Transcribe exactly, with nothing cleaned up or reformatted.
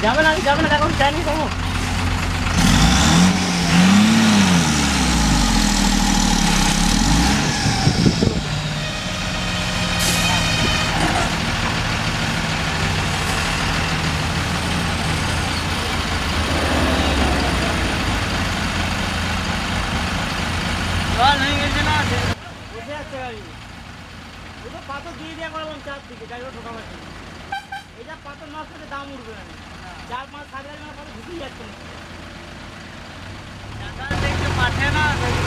যাবে না যাবে না এখন চাইনি কমো জল হয়ে গেছে না বসে আছে গাড়ি ওটা পাথর দিয়ে দিয়ে করলাম চারদিকে গাড়িটা ঢোকাবার এটা পাথর নষ্ট হলে দাম উঠবে না চার পাঁচ সাত হাজার পাথর ঢুকেই যাচ্ছে না দেখতে পাঠে না